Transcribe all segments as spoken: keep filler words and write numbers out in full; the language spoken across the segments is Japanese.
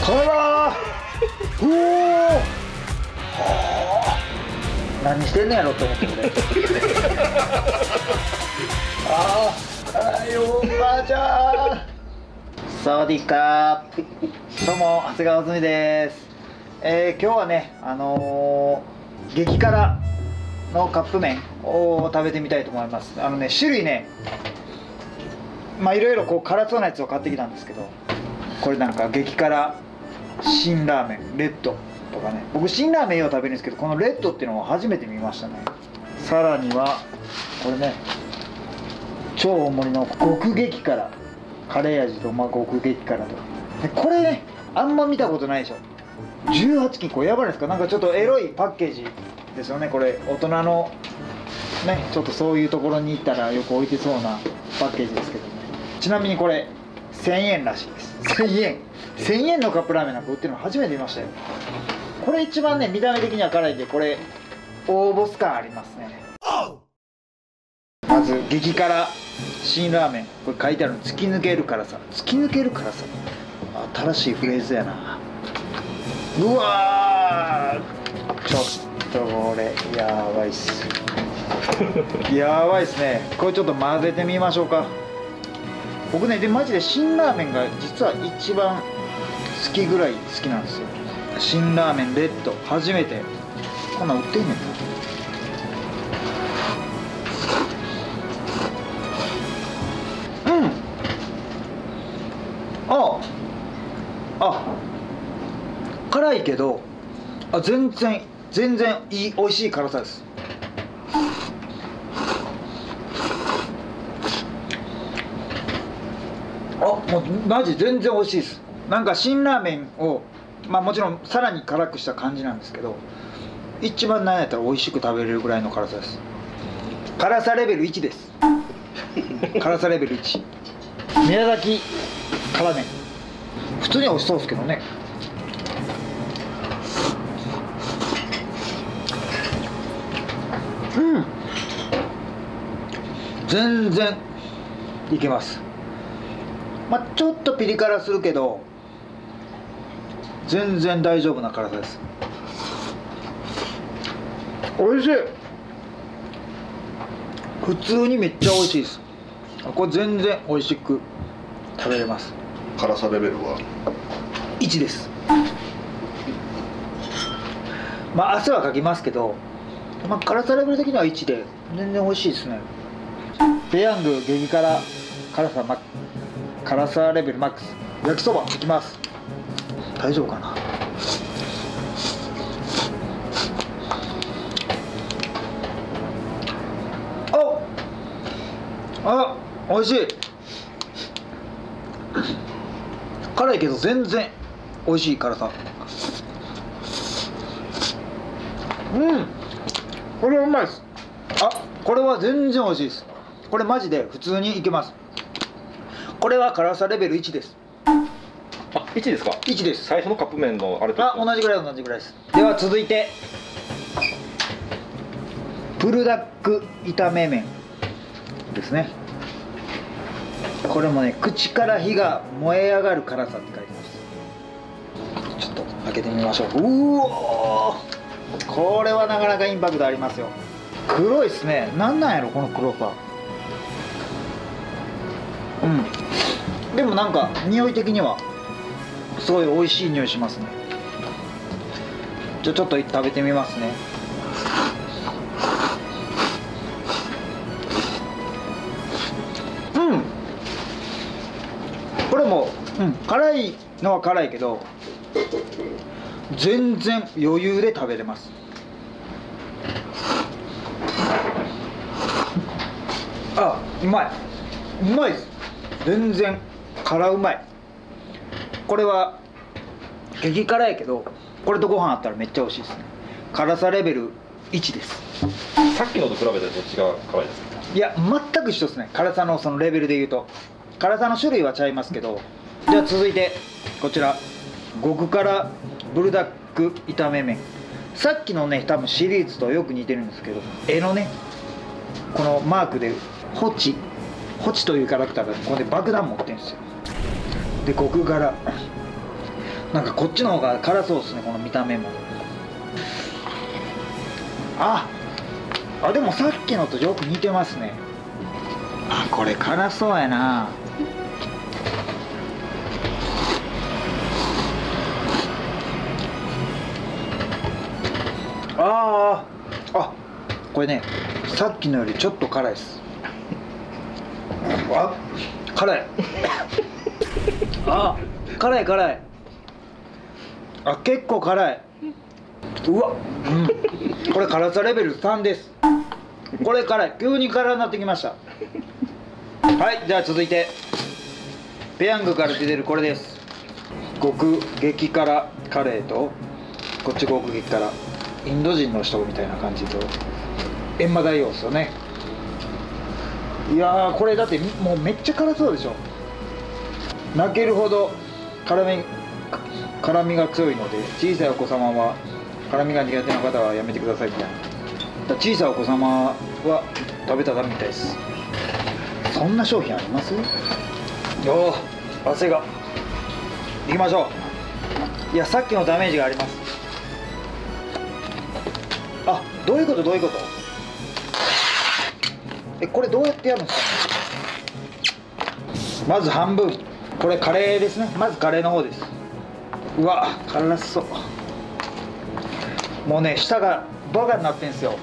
辛ー。うおー、何してんのやろって思ってくれ。あーあー、よーばあちゃん。サワディーカー。どうも長谷川ずみです。えー、今日はね、あのー、激辛のカップ麺を食べてみたいと思います。あのね、種類ね、まあいろいろこう辛そうなやつを買ってきたんですけど、これなんか激辛辛ラーメンレッドとかね、僕辛ラーメンを食べるんですけど、このレッドっていうのを初めて見ましたね。さらにはこれね、超大盛りの極激辛カレー味と、まあ極激辛とで、これねあんま見たことないでしょ。じゅうはちきん、これやばいですか。なんかちょっとエロいパッケージですよね。これ大人のね、ちょっとそういうところに行ったらよく置いてそうなパッケージですけどね。ちなみにこれせんえんらしいです。せんえんせんえんのカップラーメンなんか売ってるの初めて見ましたよ。これ一番ね、見た目的には辛いんで、これ大ボス感ありますね。まず激辛辛ラーメン、これ書いてあるの、突き抜ける辛さ。突き抜ける辛さ、新しいフレーズやな。うわー、ちょっとこれやばいっす。やばいっすね。これちょっと混ぜてみましょうか。僕ね、でマジで辛ラーメンが実は一番好きぐらい好きなんですよ。辛ラーメンレッド初めてこんなん売ってんねんな。うん、ああ辛いけど、あ全然全然いい美味しい辛さです。あ、もうマジ全然美味しいです。なんか辛ラーメンをまあもちろんさらに辛くした感じなんですけど、一番なんやったら美味しく食べれるぐらいの辛さです。辛さレベルいちです。辛さレベルいち、宮崎辛麺、普通に美味しそうですけどね。うん、全然いけます。まあちょっとピリ辛するけど全然大丈夫な辛さです。おいしい。普通にめっちゃ美味しいです。これ全然美味しく食べれます。 辛さレベルはいちです。まあ汗はかきますけど、まあ、辛さレベル的にはいちで全然美味しいですね。ペヤング激辛辛さマック辛さレベルマックス、焼きそばいきます。大丈夫かな。あ、美味しい。辛いけど全然美味しい辛さ。うん、これうまいです。あ、これは全然美味しいです。これマジで普通にいけます。これは辛さレベルいちです。 あ、いちですか。 いちです。 最初のカップ麺のあれと。 あ、同じぐらい同じぐらいです。では続いてブルダック炒め麺ですね。これもね、口から火が燃え上がる辛さって書いてます。ちょっと開けてみましょう。うおー、これはなかなかインパクトありますよ。黒いですね。なんなんやろこの黒さ。うん、でもなんか匂い的にはすごい美味しい匂いしますね。じゃあちょっと食べてみますね。うん、これも、うん、辛いのは辛いけど全然余裕で食べれます。あ、うまいうまいです。全然辛うまい。これは激辛やけど、これとご飯あったらめっちゃ美味しいですね。辛さレベルいちです。 さっきのと比べてどっちが辛いですか。 いや全く一緒ですね。辛さのそのレベルでいうと辛さの種類はちゃいますけど。じゃあ続いてこちら極辛ブルダック炒め麺。さっきのね多分シリーズとよく似てるんですけど、絵のねこのマークでホチホチというキャラクターがここで爆弾持ってるんですよ。で極辛なんかこっちの方が辛そうですね、この見た目も。ああ、でもさっきのとよく似てますね。あ、これ辛そうやな。ああ、あ、これね、さっきのよりちょっと辛いです。あ、辛い。あ、辛い辛い。あ、結構辛い。うわ、うん、これ辛さレベルさんです。これ辛い、急に辛になってきました。はい、じゃあ続いてペヤングから出てるこれです。極激辛カレーと、こっち極激辛インド人の人みたいな感じと閻魔大王ですよね。いやー、これだってもうめっちゃ辛そうでしょ。泣けるほど辛み辛みが強いので、小さいお子様は辛みが苦手な方はやめてくださいみたいな。だ小さいお子様は食べたらダメみたいです。そんな商品あります？おお、汗が。行きましょう。いや、さっきのダメージがあります。あ、どういうことどういうこと。え、これどうやってやるんですか。まず半分、これカレーですね。まずカレーの方です。うわ、辛そう。もうね、舌がバカになってんすよ。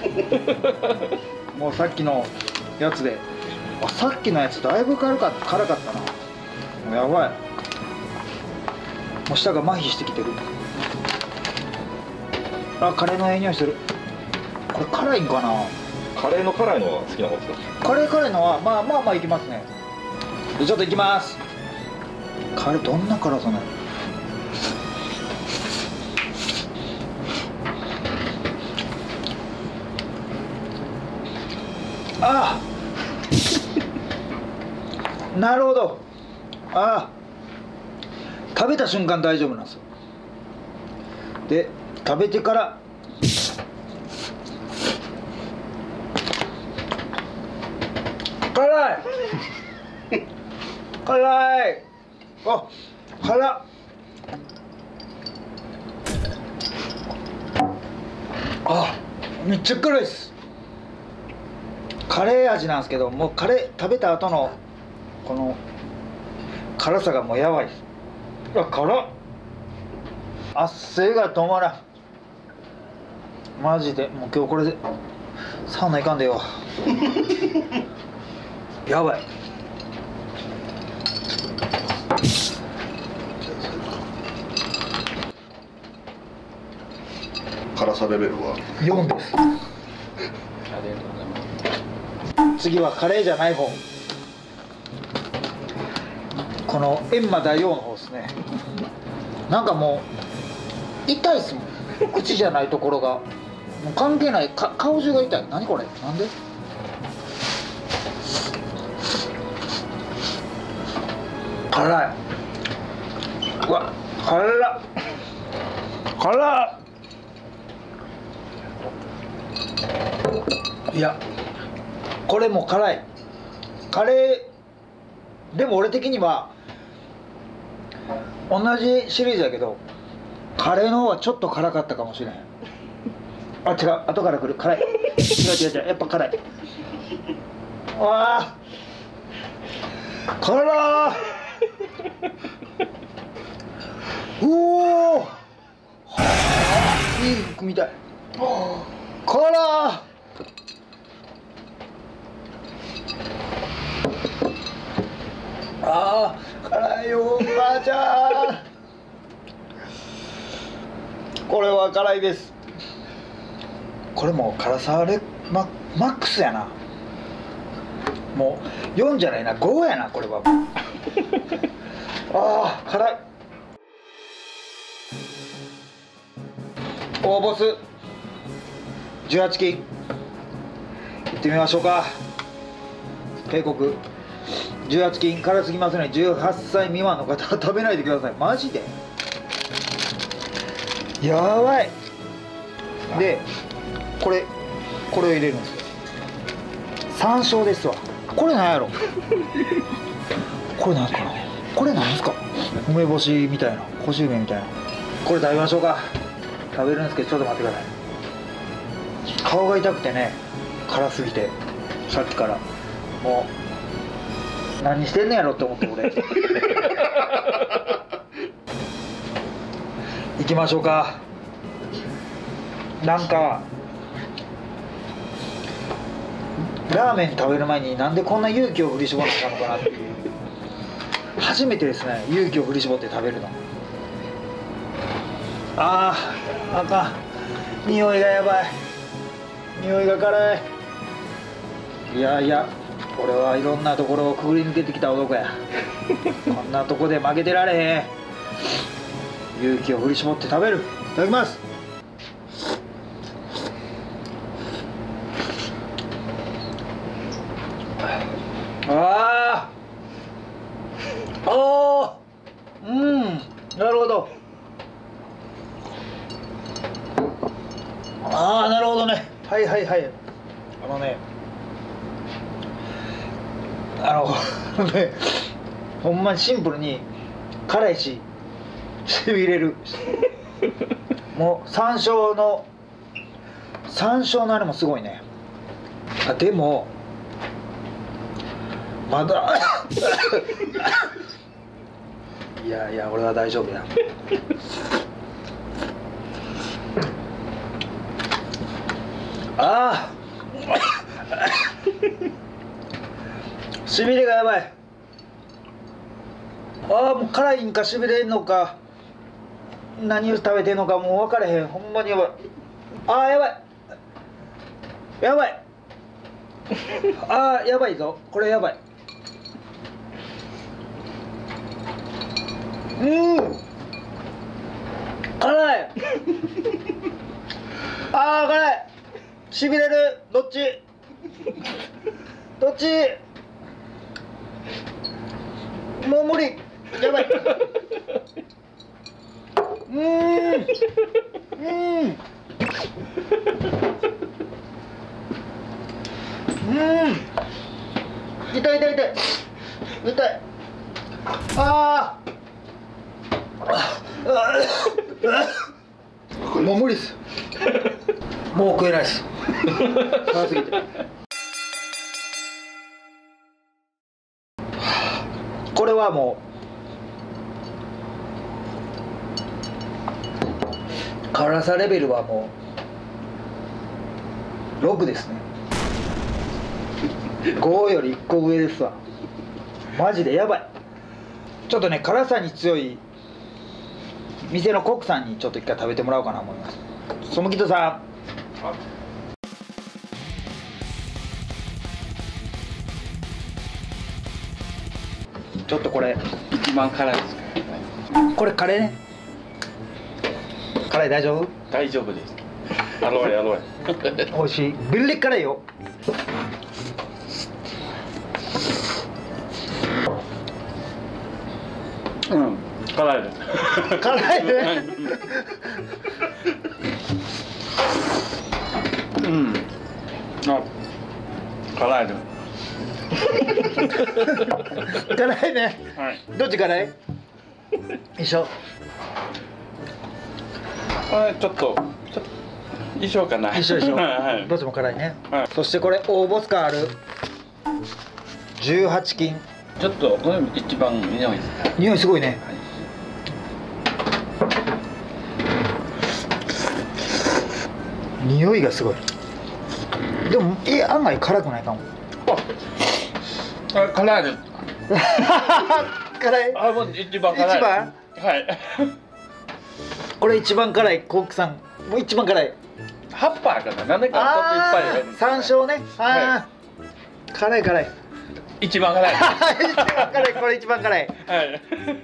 もうさっきのやつで。あ、さっきのやつだいぶ辛かった辛かったな。もうやばい。もう舌が麻痺してきてる。あ、カレーのええ匂いする。これ辛いんかな。 カレーの辛いのは好きな方ですか？ カレー辛いのはまあまあまあいきますね。でちょっといきます。カレーどんな辛さなの。ああなるほど。ああ、食べた瞬間大丈夫なんですよ。で食べてから辛い辛い。あ、辛っ。あ、めっちゃ辛いです。カレー味なんですけど、もうカレー食べた後のこの辛さがもうやばいです。あ、辛っ。汗が止まらん。マジでもう今日これでサウナ行かんでよ。やばい。 辛さレベルはよんです。次はカレーじゃない方、この閻魔大王の方ですね。なんかもう痛いっすもん、口じゃないところが。もう関係ない、か顔中が痛い。何これ、なんで。辛い。うわ、辛っ辛っ。いや、これも辛い。カレーでも俺的には同じシリーズやけど、カレーの方はちょっと辛かったかもしれん。あ、違う、後から来る。辛い。違う違う違う、やっぱ辛い。ああ、辛ー。うおー、いい服みたい。辛ー。あー、辛いよおばあちゃん。これは辛いです。これもう辛さあれママックスやな。もうよんじゃないな、ごやなこれは。あー、辛い。大ボスじゅうはちきんいってみましょうか。警告、じゅうはちきん辛すぎますね。じゅうはっさい未満の方は食べないでください。マジでやばい。でこれこれを入れるんですよ。山椒ですわ。これなんやろ。これなんすかな。これなんすか。梅干しみたいな。 干し梅みたいな。これ食べましょうか。食べるんですけどちょっと待ってください。顔が痛くてね、辛すぎてさっきからもう何してんのやろって思って俺行きましょうか。なんかラーメン食べる前になんでこんな勇気を振り絞らなかったのかなっていう。初めてですね、勇気を振り絞って食べるの。あーあかん、匂いがやばい、匂いが辛い。いやいや、俺はいろんなところをくぐり抜けてきた男やこんなとこで負けてられへん。勇気を振り絞って食べる。いただきます。あああー、うん、なるほど。ああ、なるほどね。はいはいはい。あのね、あのね、ほんまにシンプルに辛いししびれるもう山椒の山椒のあれもすごいね。あ、でもまだいやいや、俺は大丈夫や。ああしびれがやばい。ああ、もう辛いんかしびれんのか何を食べてんのかもう分からへん。ほんまにやばい。ああ、やばいやばいああ、やばいぞ、これやばい。うん、辛いああ、辛い、しびれる。どっちどっち、もう無理、やばい。うーん、うん、うん、痛い痛い痛い痛い。ああもう無理です。もう食えないです。辛すぎて。これはもう辛さレベルはもうろくですね。ごよりいっこ上ですわ。マジでやばい。ちょっとね、辛さに強い店のコックさんにちょっと一回食べてもらおうかなと思います。そむきとさん、ちょっとこれ一番辛いですか？ これカレーね。辛い大丈夫？ 大丈夫です。あのいあのい美味しい。ビリリ辛いよ。 うん、辛いです。 辛いね。 うん。あ、辛いです。 辛いね。 はい。 どっち辛い？一緒。 あ、ちょっとちょっと一緒かな。 一緒一緒。 はい。 どっちも辛いね。 はい。 そしてこれオーボスカールじゅうはちきん。 ちょっとこれ一番匂いですか？ 匂いすごいね。匂いがすごい。でもえ案外辛くないかも。 あ、辛いです。 辛い。 あ、もう一番辛い。 一番？ はい。 これ一番辛い。コックさんもう一番辛い。 葉っぱかな。なんでかちょっといっぱい入れるんですかね。 山椒ね。ああ、 は辛い辛い。 一番辛い。 一番辛い。これ一番辛い。 はい。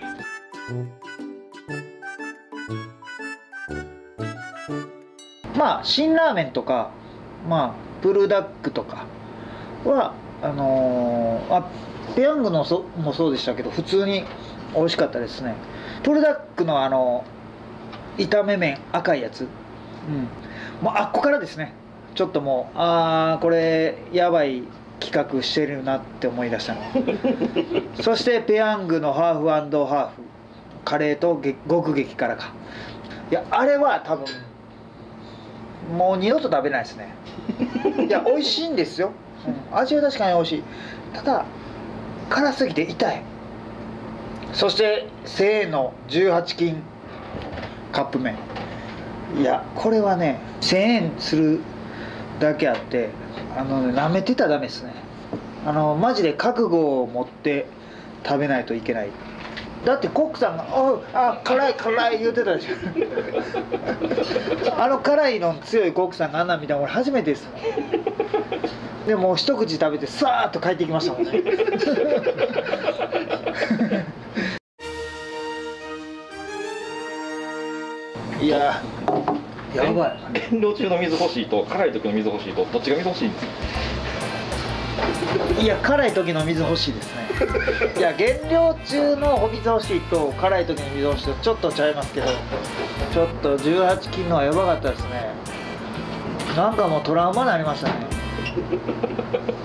まあ辛ラーメンとか、まあブルダックとかはあのー、あペヤングのそもそうでしたけど普通に美味しかったですね。ブルダックのあの炒め麺赤いやつ、うん、もうあっこからですね。ちょっともうああこれやばい企画してるなって思い出したの。そしてペヤングのハーフ&ハーフ、 カレーとげ極激辛か。いやあれは多分もう二度と食べないですね。いや美味しいんですよ、うん、味は確かに美味しい。ただ辛すぎて痛い。そしてせんえんのじゅうはち金カップ麺、いやこれはねせんえんするだけあって、あのね、舐めてたらダメですね。あのマジで覚悟を持って食べないといけない。だってコックさんが「おうあ辛い辛い」言うてたでしょ。あの辛いの強いコックさんがあんなん見たの俺初めてですもん。でもう一口食べてさーっと帰ってきましたもんね。いややばい。 減量中の水欲しいと辛い時の水欲しいとどっちが水欲しいんですか？ いや辛い時の水欲しいですね。いや減量中のお水欲しいと辛い時の水欲しいとちょっとちゃいますけど、ちょっとじゅうはち金のはやばかったですね。なんかもうトラウマになりましたね。